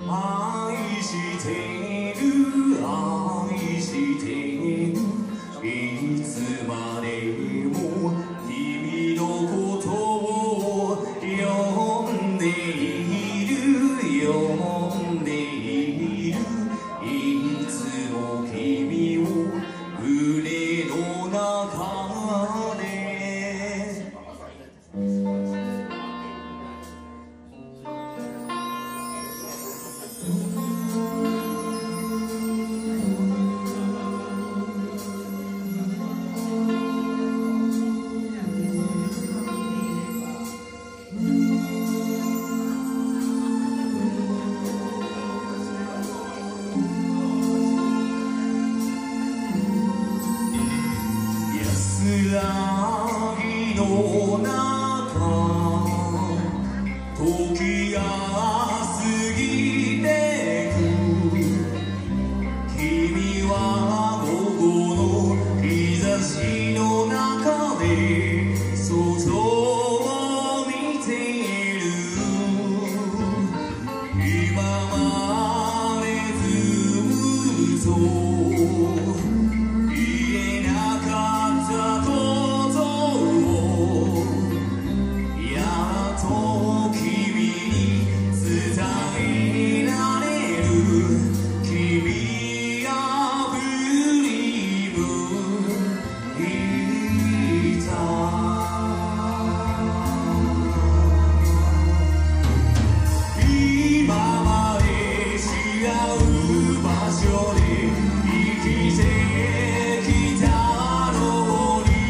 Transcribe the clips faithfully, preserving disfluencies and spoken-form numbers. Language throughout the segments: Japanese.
愛してる愛してるいつまでも君のことを呼んでいる呼んでいるいつも君を胸の中で安らぎの中時が過ぎてく君は午後の日差しの中で外を見ている今までずっと言えなかったことをやっと君に伝えられる君が振り向いた今まで違う場所で生きてきたのに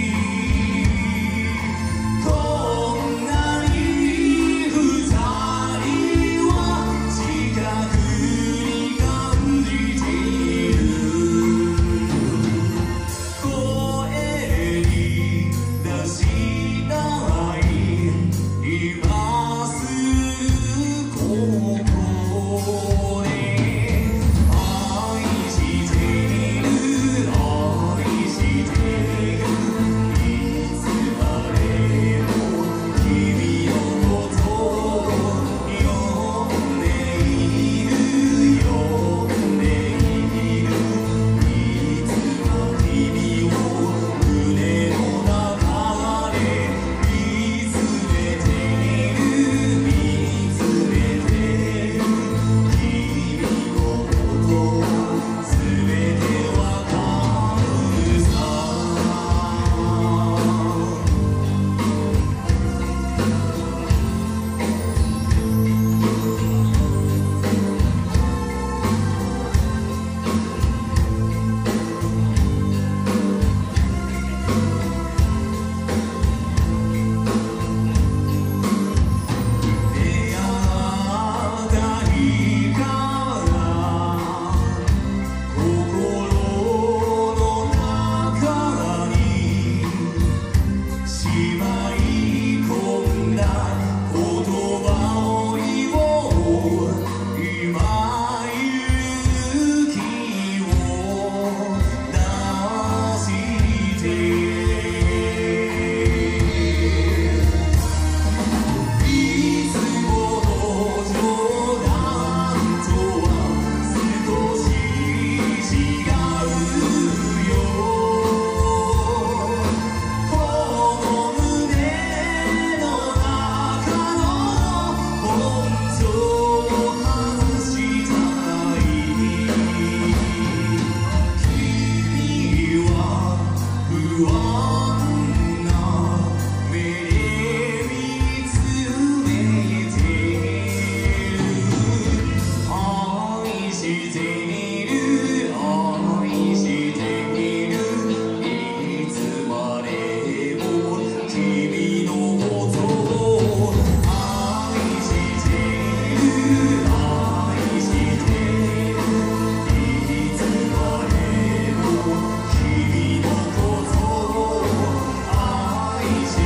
こんなに二人は近くに感じている声に出したい今すぐここで愛してる愛してるいつまでも君のことを呼んでいる呼んでいるいつも君を胸の中で見つめてる見つめてる君のことすべてわかるさ出会った日から心の中にしまい込んだ言葉を言おう今勇気を出していつもの冗談とは少し違うよこの胸の中の本当を話したい君は不安な目で見つめてる愛してる愛してるいつまでも君のことを愛してる愛してるいつまでも君のことを愛して